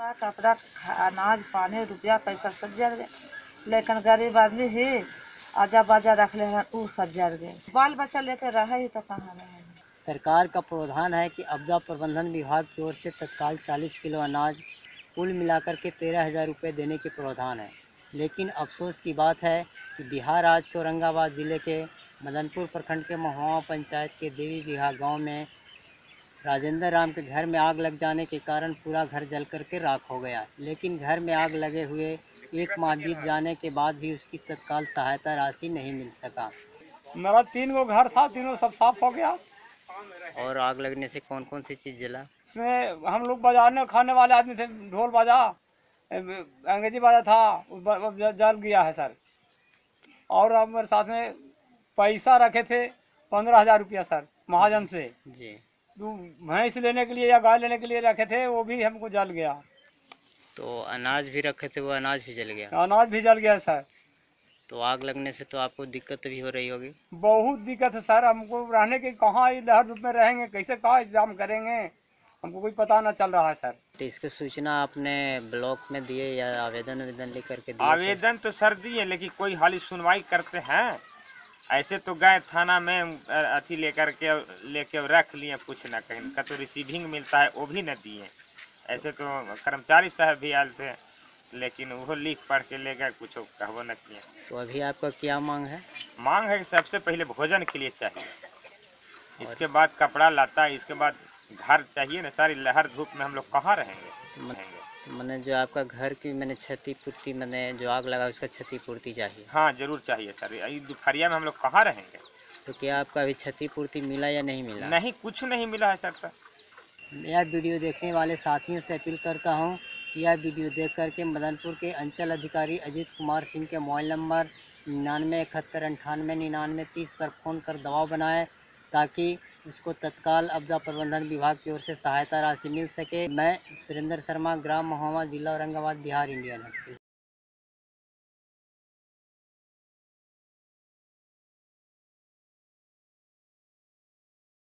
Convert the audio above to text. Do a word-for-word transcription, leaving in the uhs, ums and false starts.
कपड़ा, अनाज, पानी, रुपया, पैसा सब जल गए, लेकिन गरीब आदमी ही आजा बाजा रख ले हैं, वो सब जल गए। बाल बच्चा लेकर रहे ही तो कहाँ रहे। सरकार का प्रावधान है कि आपदा प्रबंधन विभाग की ओर से तत्काल चालीस किलो अनाज कुल मिलाकर के तेरह हज़ार रुपये देने के प्रावधान है। लेकिन अफसोस की बात है कि बिहार राज्य के औरंगाबाद ज़िले के मदनपुर प्रखंड के महुआ पंचायत के देवी बिहार गांव में राजेंद्र राम के घर में आग लग जाने के कारण पूरा घर जल कर के राख हो गया। लेकिन घर में आग लगे हुए एक माह बीत जाने के बाद भी उसकी तत्काल सहायता राशि नहीं मिल सका। मेरा तीन गो घर था, तीनों सब साफ हो गया। और आग लगने से कौन कौन सी चीज़ जला? इसमें हम लोग बजाने खाने वाले आदमी थे, ढोल बाजा, अंग्रेजी बाजा था, वो जल गया है सर। और हमारे साथ में पैसा रखे थे पंद्रह हजार रुपया सर महाजन से जी। तो भैंस लेने के लिए या गाय लेने के लिए रखे थे, वो भी हमको जल गया। तो अनाज भी रखे थे, वो अनाज भी जल गया? अनाज भी जल गया सर। तो आग लगने से तो आपको दिक्कत भी हो रही होगी? बहुत दिक्कत है सर, हमको रहने के कहाँ लहर धूप में रहेंगे, कैसे कहाँ इंतजाम करेंगे, हमको कोई पता ना चल रहा है सर। तो इसकी सूचना आपने ब्लॉक में दिए या आवेदन आवेदन लेकर के दिए? आवेदन तो सर दिए, लेकिन कोई हाली सुनवाई करते हैं? ऐसे तो गए थाना में अथी लेकर के लेके रख लिए, कुछ ना कहीं का तो रिसीविंग मिलता है, वो भी न दिए। ऐसे तो कर्मचारी साहब भी आए थे, लेकिन वो लिख पढ़ के ले गए, कुछ कहबो न किए। तो अभी आपका क्या मांग है? मांग है कि सबसे पहले भोजन के लिए चाहिए, इसके बाद कपड़ा लाता, इसके बाद घर चाहिए ना। सारी लहर धूप में हम लोग कहाँ रहेंगे? रहेंगे मैंने जो आपका घर की मैंने क्षतिपूर्ति, मैंने जो आग लगा उसका क्षतिपूर्ति चाहिए? हाँ जरूर चाहिए सर, दोपहरिया में हम लोग कहाँ रहेंगे? तो क्या आपका अभी क्षतिपूर्ति मिला या नहीं मिला? नहीं, कुछ नहीं मिला है सर। यह वीडियो देखने वाले साथियों से अपील करता हूं कि यह वीडियो देख करके मदनपुर के अंचल अधिकारी अजीत कुमार सिंह के मोबाइल नंबर निन्यानवे इकहत्तर अंठानवे निन्यानवे तीस पर फ़ोन कर दबाव बनाएं, ताकि उसको तत्काल आपदा प्रबंधन विभाग की ओर से सहायता राशि मिल सके। मैं सुरेंद्र शर्मा, ग्राम महुआ, जिला औरंगाबाद, बिहार, इंडिया।